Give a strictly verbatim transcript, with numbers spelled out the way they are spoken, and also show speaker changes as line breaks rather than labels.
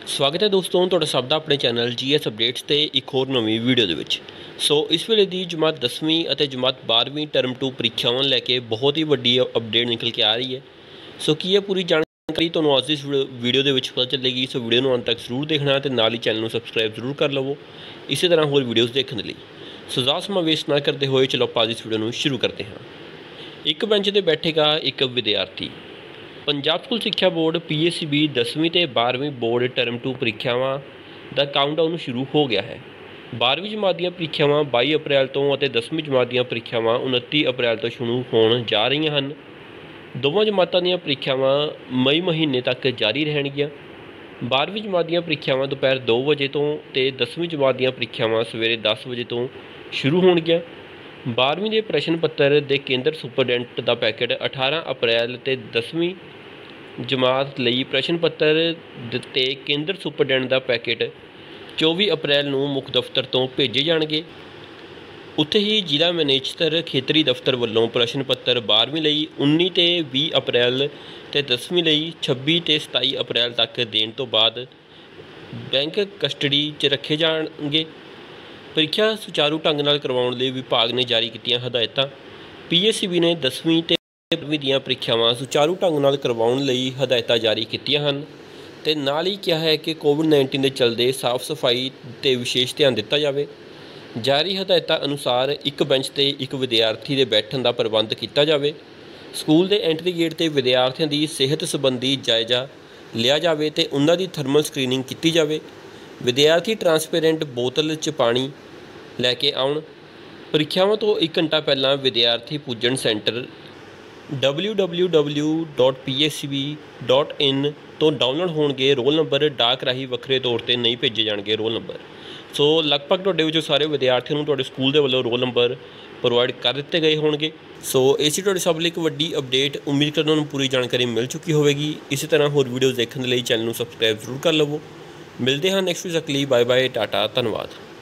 ਸਵਾਗਤ ਹੈ ਦੋਸਤੋ ਤੁਹਾਡਾ ਸਭ ਦਾ ਆਪਣੇ ਚੈਨਲ ਜੀਐਸ ਅਪਡੇਟਸ ਤੇ ਇੱਕ ਹੋਰ ਨਵੀਂ ਵੀਡੀਓ ਦੇ ਵਿੱਚ। ਸੋ ਇਸ ਵੇਲੇ ਦੀ ਜਮਾਤ ਦਸਵੀਂ ਅਤੇ ਜਮਾਤ ਬਾਰ੍ਹਵੀਂ ਟਰਮ ਟੂ ਪ੍ਰੀਖਿਆਵਾਂ ਲੈ ਕੇ ਬਹੁਤ ਹੀ ਵੱਡੀ ਅਪਡੇਟ ਨਿਕਲ ਕੇ ਆ ਰਹੀ ਹੈ। ਸੋ ਕੀ ਇਹ ਪੂਰੀ ਜਾਣਕਾਰੀ ਤੁਹਾਨੂੰ ਅੱਜ ਇਸ ਵੀਡੀਓ ਦੇ ਵਿੱਚ ਪਤਾ ਚੱਲੇਗੀ। ਸੋ ਵੀਡੀਓ ਨੂੰ ਅੰਤ ਤੱਕ ਜ਼ਰੂਰ ਦੇਖਣਾ ਤੇ ਨਾਲ ਹੀ ਚੈਨਲ ਨੂੰ ਸਬਸਕ੍ਰਾਈਬ ਜ਼ਰੂਰ ਕਰ ਲਵੋ ਇਸੇ ਤਰ੍ਹਾਂ ਹੋਰ ਵੀਡੀਓਜ਼ ਦੇਖਣ ਦੇ ਲਈ। ਸੋ ਜ਼ਿਆਦਾ ਸਮਾਂ ਵੇਸਟ ਨਾ ਕਰਦੇ ਹੋਏ ਚਲੋ ਆਪਾਂ ਇਸ ਵੀਡੀਓ ਨੂੰ ਸ਼ੁਰੂ ਕਰਦੇ ਹਾਂ। ਇੱਕ ਬੈਂਚ ਤੇ ਬੈਠੇਗਾ ਇੱਕ ਵਿਦਿਆਰਥੀ। पंजाब स्कूल शिक्षा board P S C B दसवीं तो बारहवीं बोर्ड टर्म टू ਪ੍ਰੀਖਿਆਵਾਂ ਦਾ ਕਾਊਂਟਡਾਊਨ शुरू हो गया है। बारहवीं जमात ਦੀਆਂ ਪ੍ਰੀਖਿਆਵਾਂ बाई अप्रैल तो ਅਤੇ ਦਸਵੀਂ ਜਮਾਤ ਦੀਆਂ ਪ੍ਰੀਖਿਆਵਾਂ उनतीस अप्रैल तो शुरू होण जा रਹੀਆਂ ਹਨ। ਦੋਵਾਂ ਜਮਾਤਾਂ ਦੀਆਂ ਪ੍ਰੀਖਿਆਵਾਂ ਮਈ ਮਹੀਨੇ ਤੱਕ ਜਾਰੀ ਰਹਿਣਗੀਆਂ। ਬਾਰ੍ਹਵੀਂ ਜਮਾਤ ਦੀਆਂ ਪ੍ਰੀਖਿਆਵਾਂ ਦੁਪਹਿਰ दो ਵਜੇ ਤੋਂ ਤੇ ਦਸਵੀਂ ਜਮਾਤ ਦੀਆਂ ਪ੍ਰੀਖਿਆਵਾਂ ਸਵੇਰੇ दस ਵਜੇ ਤੋਂ ਸ਼ੁਰੂ ਹੋਣਗੀਆਂ। बारहवीं के प्रश्न पत्र के केंद्र सुपरडेंट का पैकेट अठारह अप्रैल तो दसवीं जमात लई प्रश्न पत्र ते केंद्र सुपरडेंट का पैकेट चौबीस अप्रैल नूं मुख दफ्तर तो भेजे जाणगे। उत्थे ही जिला मैनेजर खेतरी दफ्तर वालों प्रश्न पत्र बारहवीं लई उन्नीस ते बीस अप्रैल ते दसवीं लई छब्बी ते सताई अप्रैल तक देण तो बाद बैंक कस्टडी च रखे जाणगे। ਪ੍ਰੀਖਿਆ ਸੁਚਾਰੂ ਢੰਗ ਨਾਲ ਕਰਵਾਉਣ ਲਈ ਵਿਭਾਗ ਨੇ ਜਾਰੀ ਕੀਤੀਆਂ ਹਦਾਇਤਾਂ। ਪੀ ਐਸ ਸੀ ਬੀ ਨੇ ਦਸਵੀਂ ਤੇ ਬਾਰ੍ਹਵੀਂ ਦੀਆਂ ਪ੍ਰੀਖਿਆਵਾਂ ਸੁਚਾਰੂ ਢੰਗ ਨਾਲ ਕਰਵਾਉਣ ਲਈ ਹਦਾਇਤਾਂ ਜਾਰੀ ਕੀਤੀਆਂ ਹਨ ਤੇ ਨਾਲ ਹੀ ਕਿਹਾ ਹੈ ਕਿ ਕੋਵਿਡ ਉੱਨੀ ਦੇ ਚਲਦੇ ਸਾਫ਼ ਸਫਾਈ ਤੇ ਵਿਸ਼ੇਸ਼ ਧਿਆਨ ਦਿੱਤਾ ਜਾਵੇ। ਜਾਰੀ ਹਦਾਇਤਾਂ ਅਨੁਸਾਰ ਇੱਕ ਬੈਂਚ ਤੇ ਇੱਕ ਵਿਦਿਆਰਥੀ ਦੇ ਬੈਠਣ ਦਾ ਪ੍ਰਬੰਧ ਕੀਤਾ ਜਾਵੇ। ਸਕੂਲ ਦੇ ਐਂਟਰੀ ਗੇਟ ਤੇ ਵਿਦਿਆਰਥੀਆਂ ਦੀ ਸਿਹਤ ਸੰਬੰਧੀ ਜਾਇਜ਼ਾ ਲਿਆ ਜਾਵੇ ਤੇ ਉਹਨਾਂ ਦੀ ਥਰਮਲ ਸਕਰੀਨਿੰਗ ਕੀਤੀ ਜਾਵੇ। विद्यार्थी ट्रांसपेरेंट बोतल च पानी लैके आउण। ਪ੍ਰੀਖਿਆਵਾਂ ਤੋਂ एक घंटा पहला विद्यार्थी पुजन centre W W W dot P S C B dot in तो डाउनलोड होणगे। रोल नंबर डाक राही ਵੱਖਰੇ तौर ਤੇ नहीं भेजे जाणगे रोल नंबर। सो लगभग ਤੁਹਾਡੇ ਵਿੱਚੋਂ ਸਾਰੇ ਵਿਦਿਆਰਥੀਆਂ ਨੂੰ ਤੁਹਾਡੇ ਸਕੂਲ ਦੇ ਵੱਲੋਂ ਰੋਲ ਨੰਬਰ ਪ੍ਰੋਵਾਈਡ ਕਰ ਦਿੱਤੇ ਗਏ ਹੋਣਗੇ। ਸੋ ਇਹ ਸੀ ਤੁਹਾਡੇ ਸਭ ਲਈ ਇੱਕ ਵੱਡੀ ਅਪਡੇਟ। ਉਮੀਦ ਕਰਦਾ ਤੁਹਾਨੂੰ ਪੂਰੀ ਜਾਣਕਾਰੀ ਮਿਲ ਚੁੱਕੀ ਹੋਵੇਗੀ। ਇਸੇ ਤਰ੍ਹਾਂ ਹੋਰ ਵੀਡੀਓਜ਼ ਦੇਖਣ ਦੇ ਲਈ ਚੈਨਲ ਨੂੰ ਸਬਸਕ੍ਰਾਈਬ ਜ਼ਰੂਰ ਕਰ ਲਵੋ। ਮਿਲਦੇ ਹਾਂ ਨੈਕਸਟ ਵੀਕ ਲਈ। ਬਾਏ ਬਾਏ, ਟਾਟਾ, ਧੰਨਵਾਦ।